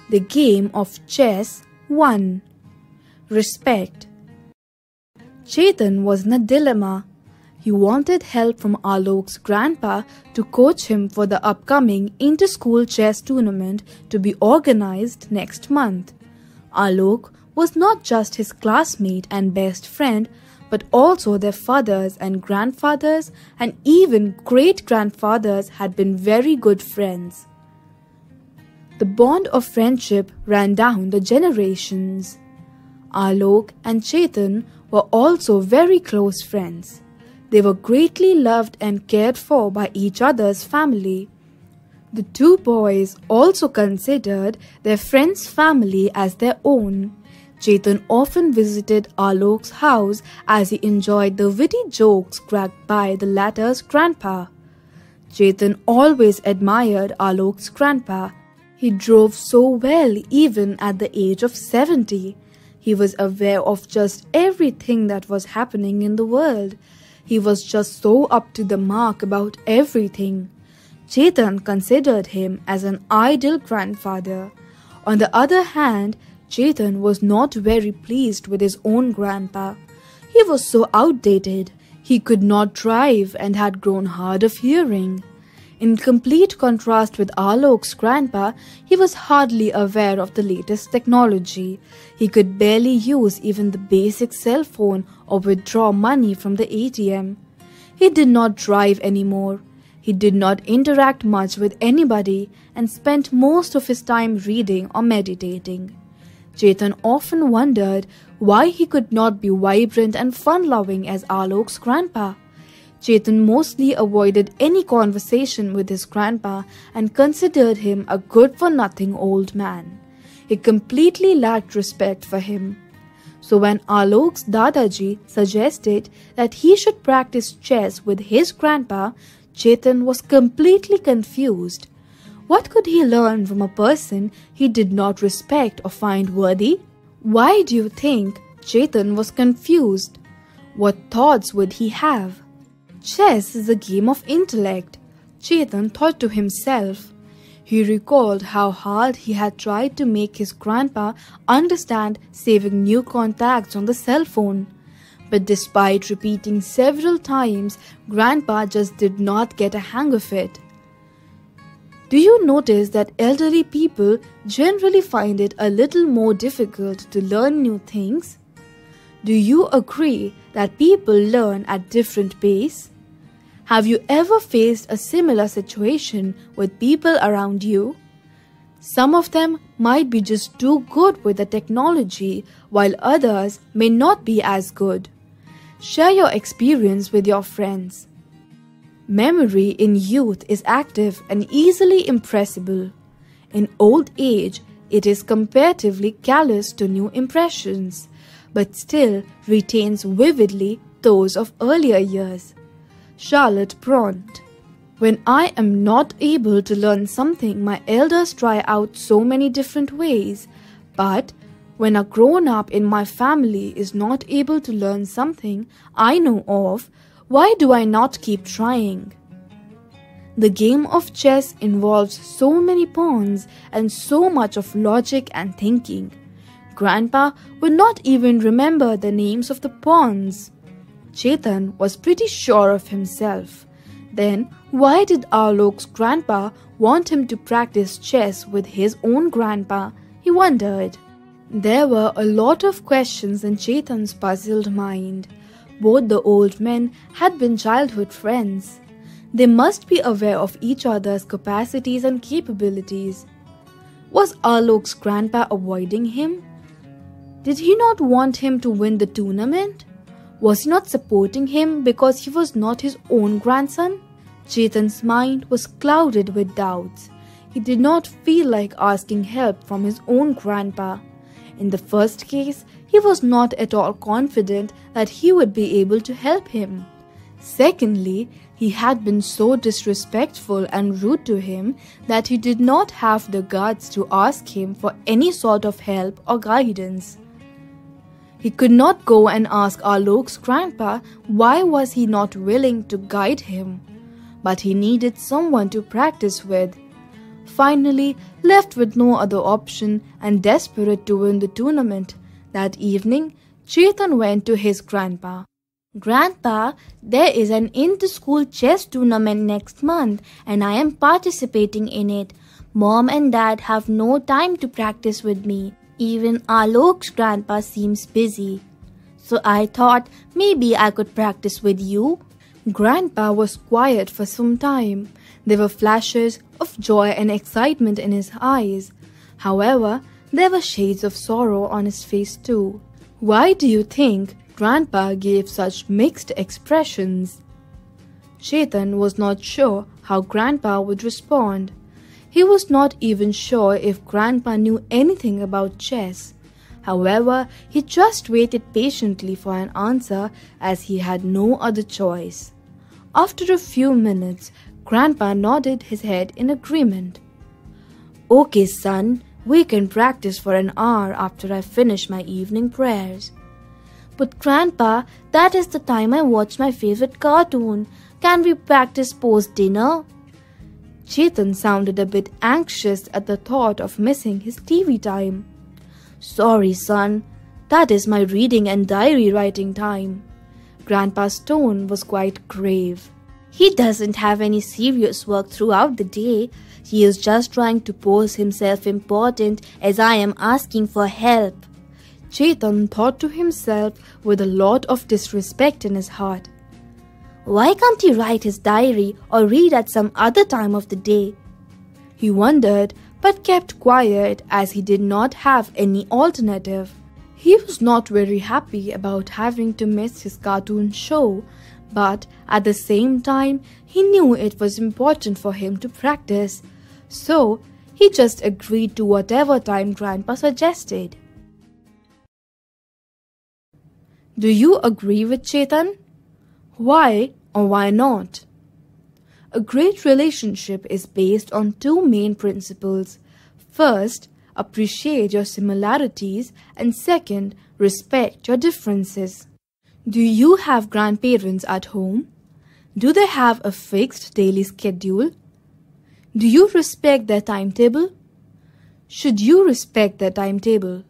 The game of chess 1. Respect. Chetan was in a dilemma. He wanted help from Alok's grandpa to coach him for the upcoming inter-school chess tournament to be organized next month. Alok was not just his classmate and best friend, but also their fathers and grandfathers and even great-grandfathers had been very good friends. The bond of friendship ran down the generations. Alok and Chetan were also very close friends. They were greatly loved and cared for by each other's family. The two boys also considered their friend's family as their own. Chetan often visited Alok's house as he enjoyed the witty jokes cracked by the latter's grandpa. Chetan always admired Alok's grandpa. He drove so well even at the age of 70. He was aware of just everything that was happening in the world. He was just so up to the mark about everything. Chetan considered him as an ideal grandfather. On the other hand, Chetan was not very pleased with his own grandpa. He was so outdated. He could not drive and had grown hard of hearing. In complete contrast with Alok's grandpa, he was hardly aware of the latest technology. He could barely use even the basic cell phone or withdraw money from the ATM. He did not drive anymore. He did not interact much with anybody and spent most of his time reading or meditating. Chetan often wondered why he could not be vibrant and fun-loving as Alok's grandpa. Chetan mostly avoided any conversation with his grandpa and considered him a good-for-nothing old man. He completely lacked respect for him. So when Alok's Dadaji suggested that he should practice chess with his grandpa, Chetan was completely confused. What could he learn from a person he did not respect or find worthy? Why do you think Chetan was confused? What thoughts would he have? Chess is a game of intellect, Chetan thought to himself. He recalled how hard he had tried to make his grandpa understand saving new contacts on the cell phone. But despite repeating several times, grandpa just did not get a hang of it. Do you notice that elderly people generally find it a little more difficult to learn new things? Do you agree that people learn at different pace? Have you ever faced a similar situation with people around you? Some of them might be just too good with the technology, while others may not be as good. Share your experience with your friends. Memory in youth is active and easily impressible. In old age, it is comparatively callous to new impressions, but still retains vividly those of earlier years. Charlotte Bront. When I am not able to learn something, my elders try out so many different ways, but when a grown-up in my family is not able to learn something I know of, why do I not keep trying? The game of chess involves so many pawns and so much of logic and thinking. Grandpa would not even remember the names of the pawns. Chetan was pretty sure of himself. Then why did Alok's grandpa want him to practice chess with his own grandpa? He wondered. There were a lot of questions in Chetan's puzzled mind. Both the old men had been childhood friends. They must be aware of each other's capacities and capabilities. Was Alok's grandpa avoiding him? Did he not want him to win the tournament? Was he not supporting him because he was not his own grandson? Chetan's mind was clouded with doubts. He did not feel like asking help from his own grandpa. In the first case, he was not at all confident that he would be able to help him. Secondly, he had been so disrespectful and rude to him that he did not have the guts to ask him for any sort of help or guidance. He could not go and ask Alok's grandpa why was he not willing to guide him. But he needed someone to practice with. Finally, left with no other option and desperate to win the tournament, that evening, Chetan went to his grandpa. Grandpa, there is an inter-school chess tournament next month and I am participating in it. Mom and Dad have no time to practice with me. Even Alok's grandpa seems busy. So I thought maybe I could practice with you. Grandpa was quiet for some time. There were flashes of joy and excitement in his eyes. However, there were shades of sorrow on his face too. Why do you think Grandpa gave such mixed expressions? Chetan was not sure how Grandpa would respond. He was not even sure if Grandpa knew anything about chess. However, he just waited patiently for an answer as he had no other choice. After a few minutes, Grandpa nodded his head in agreement. Okay, son, we can practice for an hour after I finish my evening prayers. But Grandpa, that is the time I watch my favorite cartoon. Can we practice post-dinner? Chetan sounded a bit anxious at the thought of missing his TV time. Sorry, son. That is my reading and diary writing time. Grandpa's tone was quite grave. He doesn't have any serious work throughout the day. He is just trying to pose himself important as I am asking for help. Chetan thought to himself with a lot of disrespect in his heart. Why can't he write his diary or read at some other time of the day? He wondered but kept quiet as he did not have any alternative. He was not very happy about having to miss his cartoon show, but at the same time he knew it was important for him to practice. So he just agreed to whatever time Grandpa suggested. Do you agree with Chetan? Why or why not? A great relationship is based on two main principles. First, appreciate your similarities, and second, respect your differences. Do you have grandparents at home? Do they have a fixed daily schedule? Do you respect their timetable? Should you respect their timetable?